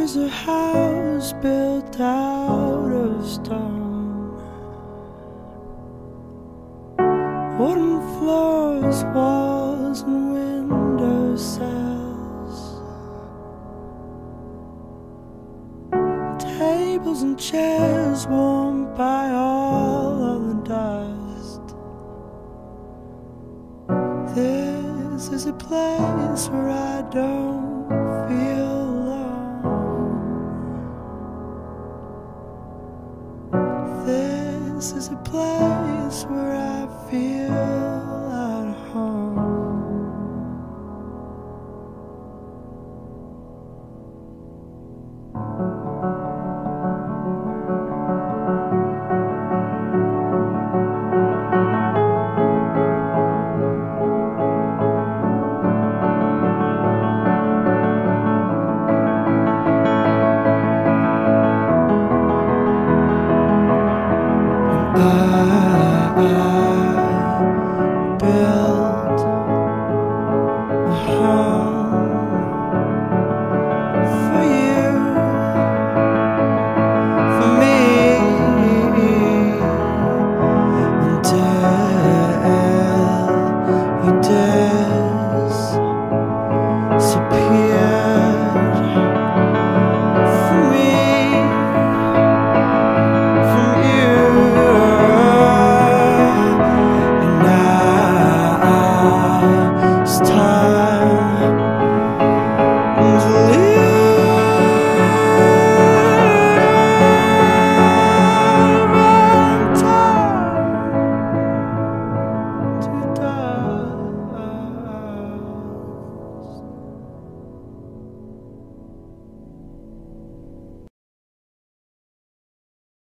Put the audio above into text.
is a house built out of stone, wooden floors, walls and window sills, tables and chairs warmed by all of the dust. This is a place where I don't feel alone. This is a place where I feel